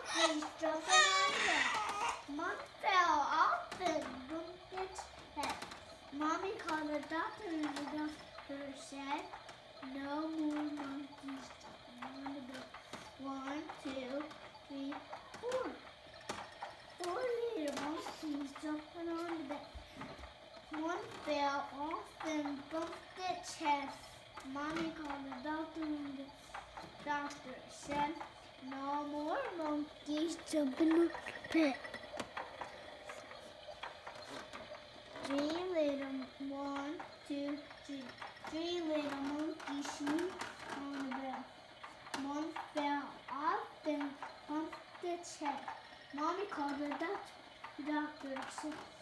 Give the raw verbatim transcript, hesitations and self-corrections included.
monkeys jumping on the bed. One fell off and bumped its head. Mommy called the doctor and the doctor said, no more monkeys jumping on the bed. One, two, three, four. Four little monkeys jumping on the bed. One fell off and bumped its head. Mommy called the doctor and the doctor said, no more monkeys jumping on the bed. Three little, one, two, three. Three little monkeys snooped on the bed. One fell off and bumped its head. Mommy called the doctor. The doctor said,